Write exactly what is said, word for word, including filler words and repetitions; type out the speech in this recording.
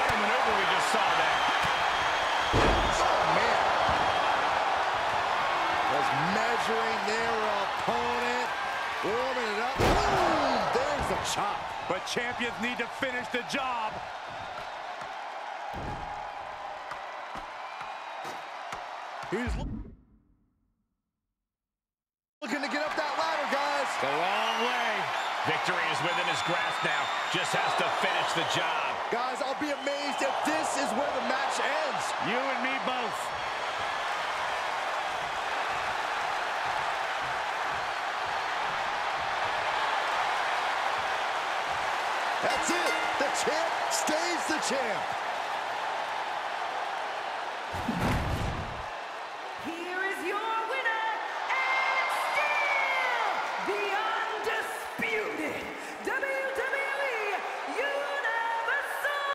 of maneuver we just saw there. Oh, man. Was measuring their opponent. Warming it up. Boom! There's the chop. But champions need to finish the job. He's looking to get up that ladder, guys. The long way. Victory is within his grasp now. Just has to finish the job. Guys, I'll be amazed if this is where the match ends. You and me both. That's it. The champ stays the champ.